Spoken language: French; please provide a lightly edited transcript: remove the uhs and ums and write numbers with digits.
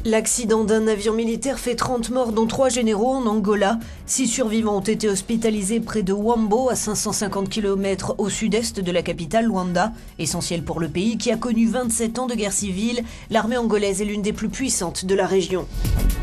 L'accident d'un avion militaire fait 30 morts, dont 3 généraux en Angola. 6 survivants ont été hospitalisés près de Wambo, à 550 km au sud-est de la capitale Luanda. Essentiel pour le pays qui a connu 27 ans de guerre civile, l'armée angolaise est l'une des plus puissantes de la région.